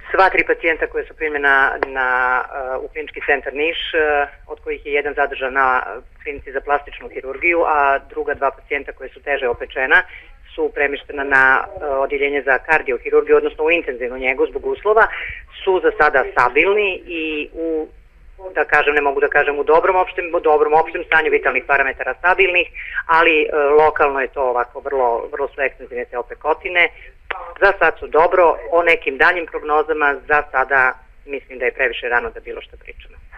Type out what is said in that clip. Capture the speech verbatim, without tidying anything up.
Sva tri pacijenta koja su primljena na, uh, u klinički centar Niš, uh, od kojih je jedan zadržan na klinici za plastičnu hirurgiju, a druga dva pacijenta koje su teže opečena su premještena na uh, odjeljenje za kardiohirurgiju, odnosno u intenzivnu njegu zbog uslova, su za sada stabilni i u, da kažem, ne mogu da kažem u dobrom opštem, u dobrom opštem stanju vitalnih parametara stabilnih, ali uh, lokalno je to ovako vrlo, vrlo su ekstenzivne te opekotine. Za sad su dobro, o nekim daljim prognozama za sada mislim da je previše rano da bilo što pričamo.